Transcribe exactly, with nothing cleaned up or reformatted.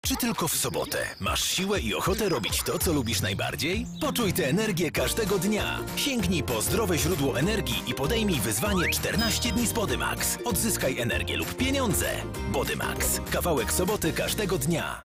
czy tylko w sobotę? Masz siłę i ochotę robić to, co lubisz najbardziej? Poczuj tę energię każdego dnia. Sięgnij po zdrowe źródło energii i podejmij wyzwanie czternaście dni z Bodymax. Odzyskaj energię lub pieniądze. Bodymax. Kawałek soboty każdego dnia.